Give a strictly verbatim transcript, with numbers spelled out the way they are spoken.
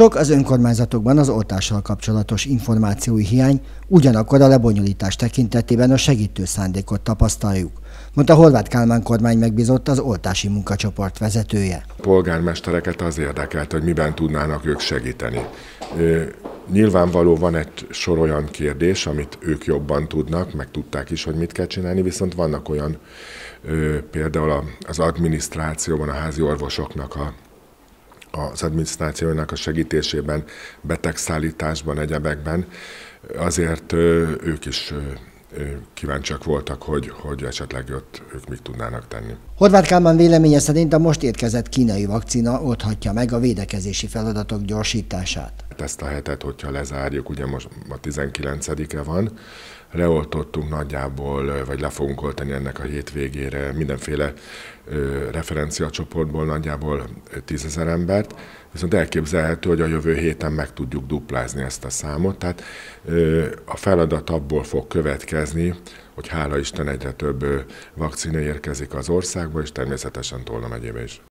Sok az önkormányzatokban az oltással kapcsolatos információi hiány, ugyanakkor a lebonyolítás tekintetében a segítő szándékot tapasztaljuk, mondta Horváth Kálmán kormány megbízott, az oltási munkacsoport vezetője. A polgármestereket az érdekelt, hogy miben tudnának ők segíteni. Nyilvánvaló van egy sor olyan kérdés, amit ők jobban tudnak, meg tudták is, hogy mit kell csinálni, viszont vannak olyan, például az adminisztrációban, a házi orvosoknak a az adminisztrációnak a segítésében, betegszállításban, egyebekben, azért ők is kíváncsiak voltak, hogy, hogy esetleg ott ők mit tudnának tenni. Horváth Kálmán véleménye szerint a most érkezett kínai vakcina oldhatja meg a védekezési feladatok gyorsítását. Ezt a hetet, hogyha lezárjuk, ugye most a tizenkilencedike van, leoltottunk nagyjából, vagy le fogunk oltani ennek a hétvégére mindenféle ö, referenciacsoportból nagyjából tízezer embert, viszont elképzelhető, hogy a jövő héten meg tudjuk duplázni ezt a számot, tehát ö, a feladat abból fog következni, hogy hála Isten egyre több vakcina érkezik az országba, és természetesen Tolna megyébe is.